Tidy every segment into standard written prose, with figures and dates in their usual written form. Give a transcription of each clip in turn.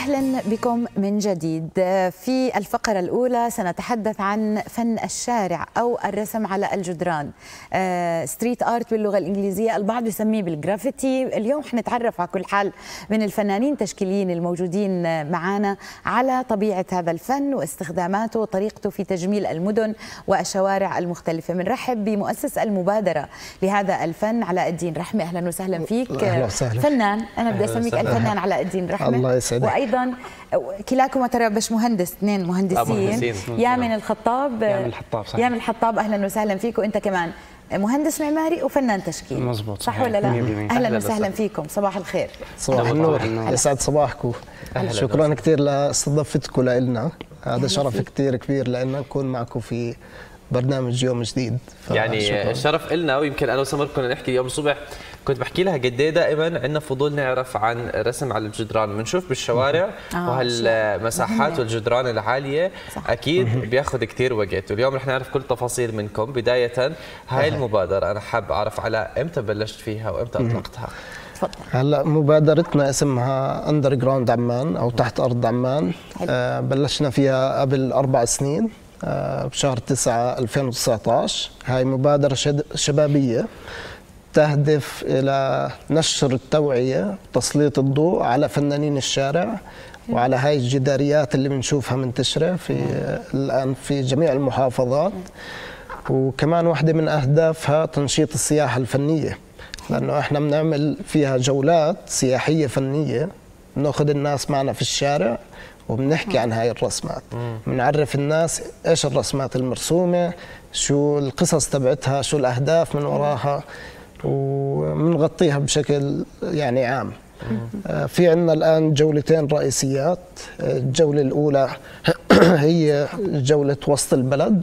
أهلا بكم من جديد. في الفقرة الأولى سنتحدث عن فن الشارع أو الرسم على الجدران، ستريت آرت باللغة الإنجليزية، البعض يسميه بالجرافيتي. اليوم حنتعرف على كل حال من الفنانين التشكيليين الموجودين معنا على طبيعة هذا الفن واستخداماته وطريقته في تجميل المدن والشوارع المختلفة. بنرحب بمؤسس المبادرة لهذا الفن علاء الدين رحمة. أهلا وسهلا فيك. أهلا وسهلا. فنان، أنا بدي أسميك الفنان علاء الدين رحمة. الله يسعدك. وايضا كلاكم ترى باش مهندس، اثنين مهندسين، يامن الخطاب. صحيح. يامن الخطاب اهلا وسهلا فيك، وانت كمان مهندس معماري وفنان تشكيل. مزبوط، صح ولا لا؟ اهلا وسهلا فيكم، صباح الخير. صباح النور، يسعد صباحكم. شكرا كثير لاستضافتكم لنا، هذا شرف كثير كبير لنا نكون معكم في برنامج يوم جديد. يعني الشرف إلنا. ويمكن انا وسمر كنا نحكي اليوم الصبح، كنت بحكي لها قد ايه دائما عندنا فضول نعرف عن رسم على الجدران. بنشوف بالشوارع وهالمساحات والجدران العاليه اكيد بياخذ كثير وقت، واليوم رح نعرف كل تفاصيل منكم. بدايه هاي المبادره انا حاب اعرف على امتى بلشت فيها وامتى اطلقتها؟ تفضل. هلا مبادرتنا اسمها اندر جراوند عمان او تحت ارض عمان. بلشنا فيها قبل 4 سنين بشهر 9 2019. هاي مبادره شبابيه تهدف إلى نشر التوعية وتسليط الضوء على فنانين الشارع وعلى هاي الجداريات اللي بنشوفها منتشرة الآن في جميع المحافظات. وكمان واحدة من أهدافها تنشيط السياحة الفنية، لأنه إحنا بنعمل فيها جولات سياحية فنية، بناخذ الناس معنا في الشارع وبنحكي عن هاي الرسمات، بنعرف الناس إيش الرسمات المرسومة، شو القصص تبعتها، شو الأهداف من وراها، ومنغطيها بشكل يعني عام. في عندنا الآن جولتين رئيسيات. الجولة الأولى هي جولة وسط البلد،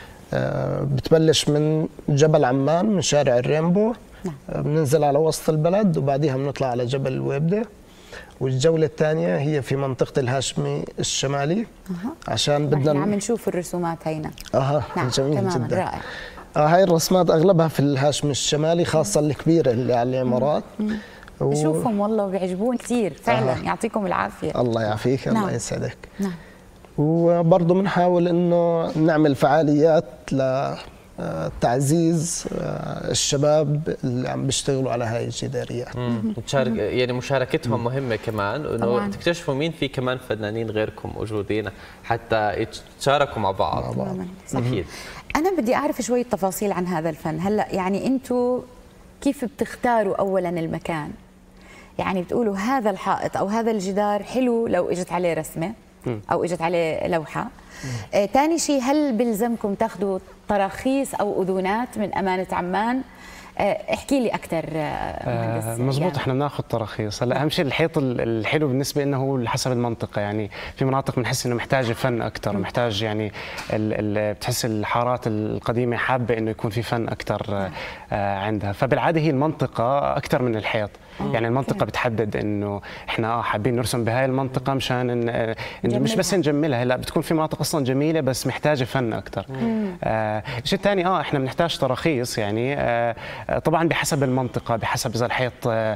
بتبلش من جبل عمان من شارع الرينبو، بننزل على وسط البلد وبعديها بنطلع على جبل الويبدة. والجولة الثانية هي في منطقة الهاشمي الشمالي، عشان بدنا عم نشوف الرسومات هينا. نعم. جميل جدا، رائع. هاي الرسمات اغلبها في الهاشمي الشمالي، خاصه الكبيره اللي على العمارات. بشوفهم والله وبيعجبوني كثير فعلا. يعطيكم العافيه. الله يعافيك. نعم. الله يسعدك. نعم. وبرضه بنحاول انه نعمل فعاليات لتعزيز الشباب اللي عم بيشتغلوا على هاي الجداريات. يعني مشاركتهم مهمه كمان، انه تكتشفوا مين في كمان فنانين غيركم موجودين حتى يتشاركوا مع بعض. اكيد. أنا بدي أعرف شوية تفاصيل عن هذا الفن. هلا يعني أنتوا كيف بتختاروا أولاً المكان؟ يعني بتقولوا هذا الحائط أو هذا الجدار حلو لو إجت عليه رسمة أو إجت عليه لوحة. ثاني شيء، هل بلزمكم تاخذوا تراخيص أو أذونات من أمانة عمان؟ احكي لي اكثر مهندس. مزبوط، احنا بناخذ تراخيص. هلا اهم شيء الحيط الحلو بالنسبه لنا هو حسب المنطقه. يعني في مناطق بنحس انه محتاجه فن اكثر، محتاج يعني بتحس الحارات القديمه حابه انه يكون في فن اكثر عندها، فبالعاده هي المنطقه اكثر من الحيط. يعني المنطقه بتحدد انه احنا حابين نرسم بهاي المنطقه مشان إن مش بس نجملها، لا بتكون في مناطق اصلا جميله بس محتاجه فن اكثر. الشيء الثاني احنا بنحتاج تراخيص، يعني طبعا بحسب المنطقه، بحسب اذا الحيط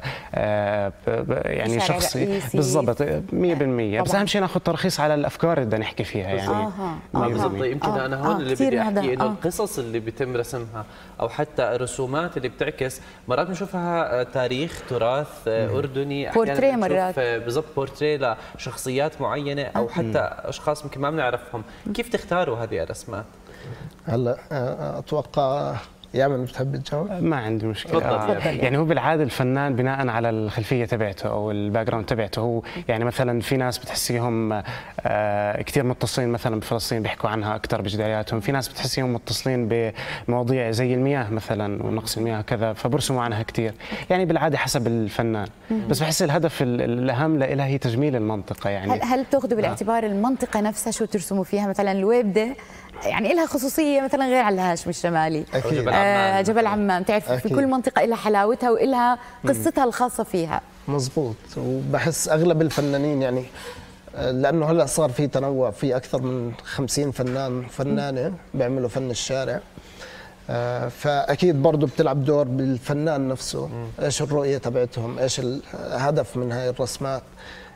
يعني شخصي بالضبط 100%. بس اهم شيء ناخذ ترخيص على الافكار اللي بدنا نحكي فيها. يعني بالضبط. يمكن انا هون اللي بدي احكي انه القصص اللي بيتم رسمها او حتى الرسومات اللي بتعكس، مرات بنشوفها تاريخ تراث اردني، بورتريه مرات بالضبط بورتريه لشخصيات معينه او حتى اشخاص يمكن ما بنعرفهم. كيف تختاروا هذه الرسمات؟ هلا اتوقع يامن بتحب تجاوب؟ ما عندي مشكله. يعني هو بالعاده الفنان بناء على الخلفيه تبعته او الباك جراوند تبعته. هو يعني مثلا في ناس بتحسيهم كثير متصلين مثلا بفلسطين بيحكوا عنها اكثر بجدارياتهم، في ناس بتحسيهم متصلين بمواضيع زي المياه مثلا ونقص المياه كذا فبرسموا عنها كثير. يعني بالعاده حسب الفنان، بس بحس الهدف الاهم لها هي تجميل المنطقه. يعني هل تاخذوا بالاعتبار المنطقه نفسها شو ترسموا فيها؟ مثلا الويبده يعني لها خصوصيه مثلا غير على الهاشمي الشمالي. أكيد. جبل عمان بتعرف في كل منطقه لها حلاوتها ولها قصتها الخاصه فيها. مزبوط. وبحس اغلب الفنانين يعني لانه هلا صار في تنوع، في اكثر من 50 فنانه بيعملوا فن الشارع، فاكيد برضه بتلعب دور بالفنان نفسه، ايش الرؤيه تبعتهم، ايش الهدف من هاي الرسمات.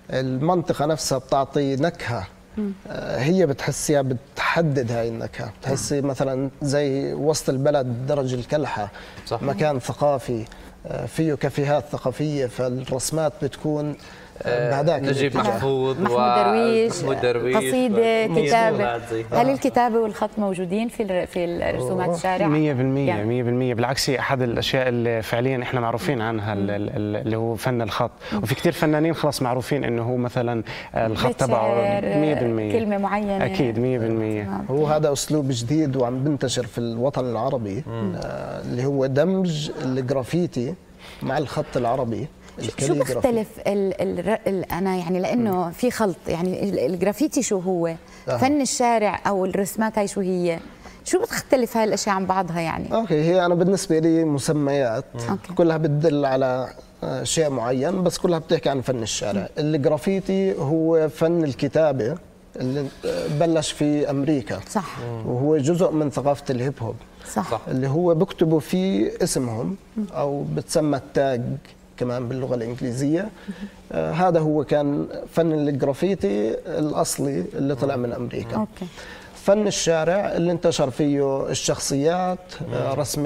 المنطقة نفسها بتعطي نكهة، هي بتحسيها بتحدد هاي النكهة. بتحسي مثلا زي وسط البلد درج الكلحة، صح. مكان ثقافي فيه كافيهات ثقافية، فالرسمات بتكون بهداك نجيب محفوظ محمود درويش قصيدة كتابة. هل الكتابة والخط موجودين في الرسومات الشارع؟ 100% بالعكس، هي أحد الأشياء اللي فعليا إحنا معروفين عنها اللي هو فن الخط. وفي كثير فنانين خلاص معروفين إنه هو مثلا الخط تبعه 100% كلمة معينة. أكيد 100%. هو هذا أسلوب جديد وعم بنتشر في الوطن العربي، اللي هو دمج الجرافيتي مع الخط العربي. شو بيختلف انا يعني لانه في خلط، يعني الجرافيتي شو هو؟ فن الشارع او الرسمات هاي شو هي؟ شو بتختلف هاي الاشياء عن بعضها يعني؟ اوكي، هي انا بالنسبه لي مسميات كلها بتدل على شيء معين، بس كلها بتحكي عن فن الشارع. الجرافيتي هو فن الكتابه اللي بلش في امريكا، صح، وهو جزء من ثقافه الهيب هوب، صح. اللي هو بكتبوا فيه اسمهم او بتسمى التاج كمان باللغة الإنجليزية. هذا هو كان فن الجرافيتي الأصلي اللي طلع من أمريكا. أوكي. فن الشارع اللي انتشر فيه الشخصيات، رسم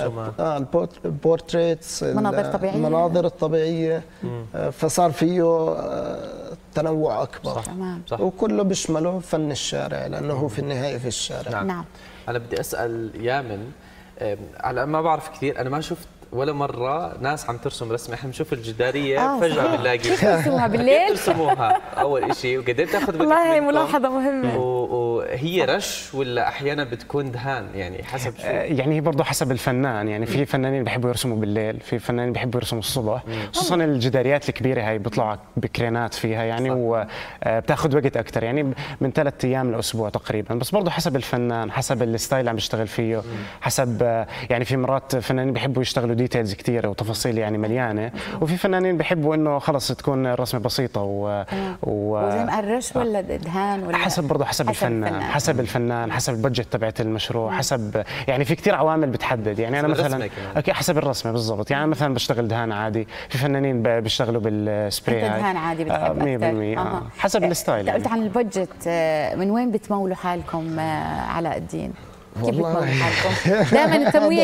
البورتريتس، المناظر الطبيعية، فصار فيه تنوع أكبر. صح. وكله بيشمله فن الشارع، لأنه هو في النهاية في الشارع. نعم. أنا بدي أسأل يامن، على ما بعرف كثير، أنا ما شفت ولا مرة ناس عم ترسم رسمة. احنا بنشوف الجدارية فجأة بنلاقي كيف ترسموها بالليل؟ كيف ترسموها أول شيء، وقد ايه بتاخذ وقت؟ والله هي ملاحظة مهمة. وهي رش ولا أحيانا بتكون دهان، يعني حسب شو؟ يعني هي برضه حسب الفنان. يعني في فنانين بيحبوا يرسموا بالليل، في فنانين بيحبوا يرسموا الصبح، خصوصا الجداريات الكبيرة هاي بيطلعوا بكرينات فيها يعني، وبتاخذ وقت أكثر، يعني من 3 أيام لأسبوع تقريبا. بس برضه حسب الفنان، حسب الستايل اللي عم بيشتغل فيه، حسب يعني في مرات فنانين بيحبوا يشتغلوا ديتيلز كثيره وتفاصيل يعني مليانه، وفي فنانين بيحبوا انه خلص تكون الرسمه بسيطه وزي ما الرش ولا دهان ولا حسب برضه حسب الفنان، حسب البادجت تبعت المشروع، حسب يعني في كثير عوامل بتحدد. يعني انا مثلا حسب الرسمه بالضبط. يعني مثلا بشتغل دهان عادي، في فنانين بيشتغلوا بالسبراي. دهان عادي بتحب 100%. حسب الستايل. قلت عن البادجت، من وين بتمولوا حالكم علاء الدين؟ كيف بتمولوا حالكم؟ دائما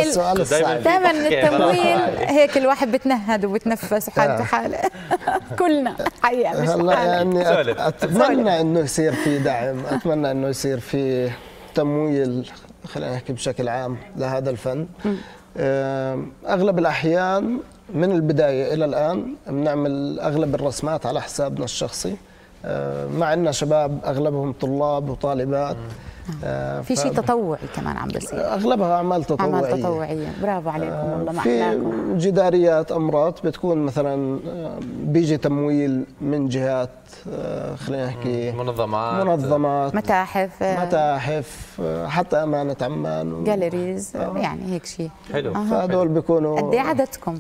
التمويل هيك الواحد بتنهد وبتنفس وحالته حاله. كلنا حقيقه مش هلا يعني اتمنى انه يصير في دعم، اتمنى انه يصير في تمويل، خلينا نحكي بشكل عام لهذا الفن. اغلب الاحيان من البدايه الى الان بنعمل اغلب الرسمات على حسابنا الشخصي، مع ان شباب اغلبهم طلاب وطالبات. في شيء تطوعي كمان عم بيصير، اغلبها اعمال تطوعيه. برافو عليكم والله. ما في جداريات امراض بتكون مثلا بيجي تمويل من جهات، خلينا نحكي منظمات، متاحف، حتى امانه عمان جاليريز، يعني هيك شيء حلو. فهدول بيكونوا. قد ايه عددكم؟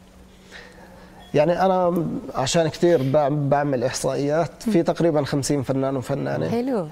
يعني أنا عشان كثير بعمل إحصائيات، في تقريبا 50 فنان وفنانة. حلو.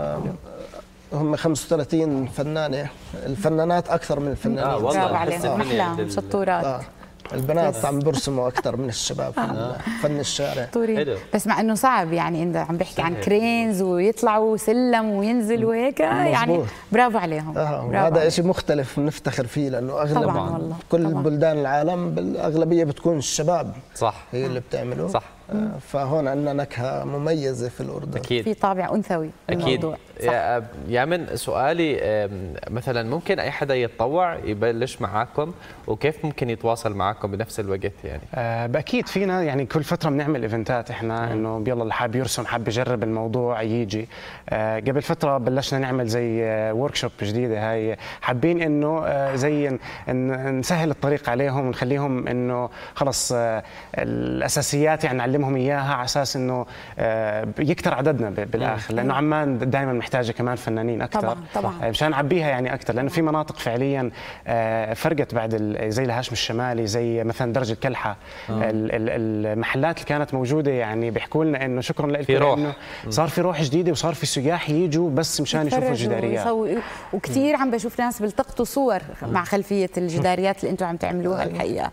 هم 35 فنانة، الفنانات أكثر من الفنانين. برافو عليهم، أحلام شطورات. البنات عم برسموا اكثر من الشباب في فن الشارع. بس مع انه صعب، يعني انت عم بحكي عن كرينز ويطلعوا سلم وينزلوا هيك، يعني برافو عليهم. هذا شيء مختلف بنفتخر فيه، لانه اغلب كل بلدان العالم بالاغلبيه بتكون الشباب صح هي اللي بتعمله. صح. فهون عندنا نكهه مميزه في الاردن. اكيد في طابع انثوي بالموضوع. اكيد. يامن، سؤالي مثلا ممكن اي حدا يتطوع يبلش معاكم، وكيف ممكن يتواصل معاكم بنفس الوقت يعني؟ باكيد فينا، يعني كل فتره بنعمل ايفنتات احنا، انه يلا اللي حاب يرسم حاب يجرب الموضوع يجي. قبل فتره بلشنا نعمل زي ورك شوب جديده، هاي حابين انه زي نسهل الطريق عليهم ونخليهم انه خلص الاساسيات يعني نعلمهم اياها، على اساس انه يكتر عددنا بالاخر، لانه عمان دائما محتاجه كمان فنانين اكثر طبعا مشان نعبيها يعني اكثر، لانه في مناطق فعليا فرقت بعد زي الهاشم الشمالي، زي مثلا درج الكلحه. المحلات اللي كانت موجوده يعني بيحكوا لنا انه شكرا لكم، انه صار في روح جديده وصار في سياح يجوا بس مشان يشوفوا الجداريات. وكثير عم بشوف ناس بيلتقطوا صور مع خلفيه الجداريات اللي انتم عم تعملوها الحقيقه.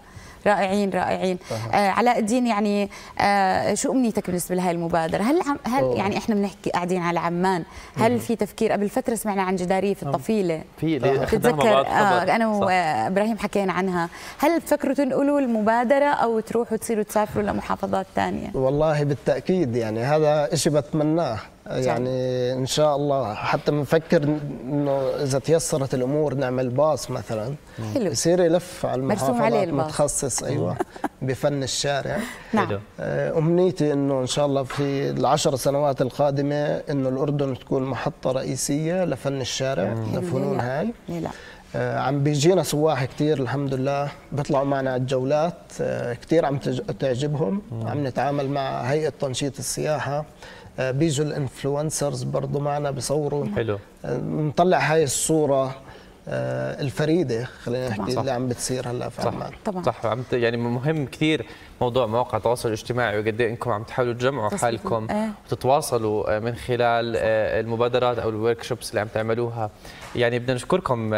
رائعين رائعين. علاء الدين، يعني شو امنيتك بالنسبه لهي المبادره؟ هل يعني احنا بنحكي قاعدين على عمان، هل في تفكير؟ قبل فتره سمعنا عن جداريه في الطفيله، بتتذكر انا وابراهيم حكينا عنها. هل بتفكروا تنقلوا المبادره او تروحوا تصيروا تسافروا لمحافظات ثانيه؟ والله بالتاكيد، يعني هذا شيء بتمناه، يعني ان شاء الله. حتى بنفكر انه اذا تيسرت الامور نعمل باص مثلا حلو يصير يلف على المحافظات، متخصص ايوه بفن الشارع. نعم. امنيتي انه ان شاء الله في ال10 سنوات القادمه انه الاردن تكون محطه رئيسيه لفن الشارع، لفنون هاي. لا. عم بيجينا سواح كثير الحمد لله، بيطلعوا معنا على الجولات كثير، عم تعجبهم. عم نتعامل مع هيئه تنشيط السياحه، بيجوا الانفلونسرز برضه معنا بيصوروا. حلو. نطلع هاي الصوره الفريده، خلينا نحكي، اللي عم بتصير هلا في عمان. طبعا صح. يعني مهم كثير موضوع مواقع التواصل الاجتماعي، وقد ايه انكم عم تحاولوا تجمعوا حالكم وتتواصلوا من خلال المبادرات او الورك شوبس اللي عم تعملوها. يعني بدنا نشكركم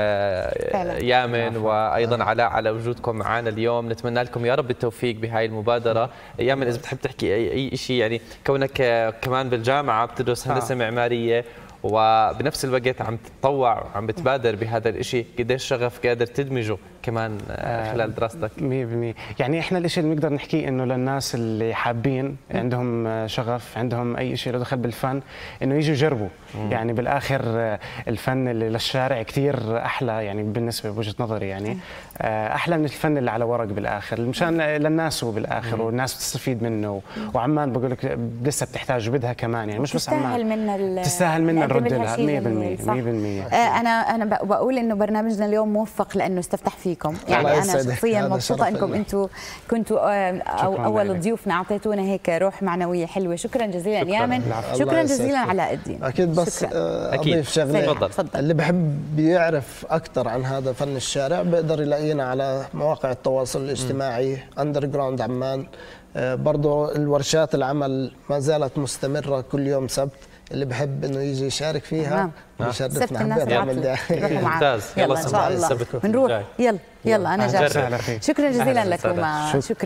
يامن وايضا علاء على وجودكم معنا اليوم. نتمنى لكم يا رب التوفيق بهاي المبادره. يامن اذا بتحب تحكي اي شيء، يعني كونك كمان بالجامعه بتدرس هندسه معماريه وبنفس الوقت عم تتطوع وعم بتبادر بهذا الشيء، قديش شغف قادر تدمجه كمان خلال دراستك؟ 100%. يعني احنا الشيء اللي بنقدر نحكيه انه للناس اللي حابين، عندهم شغف، عندهم اي شيء له دخل بالفن، انه يجوا يجربوا. يعني بالاخر الفن اللي للشارع كثير احلى، يعني بالنسبه بوجهه نظري، يعني احلى من الفن اللي على ورق بالاخر، مشان للناس هو بالاخر، والناس بتستفيد منه. وعمان بقول لك لسه بتحتاج وبدها كمان، يعني مش بس عمان، تستاهل منا نرد لها 100%. انا بقول انه برنامجنا اليوم موفق لانه استفتح فيكم. يعني انا شخصيا مبسوطه انكم انتم كنتوا اول ضيوفنا، اعطيتونا هيك روح معنويه حلوه. شكرا جزيلا يامن، شكرا جزيلا علاء الدين. اكيد، بس اضيف شغله، اللي بحب يعرف اكثر عن هذا فن الشارع بيقدر يلاقينا على مواقع التواصل الاجتماعي اندر جراوند عمان. برضه الورشات العمل ما زالت مستمره كل يوم سبت، اللي بحب انه يجي يشارك فيها بيشرفنا. ممتاز. يلا ان شاء الله بنروح. يلا انا جاهزه. شكرا جزيلا لكم. شكرا.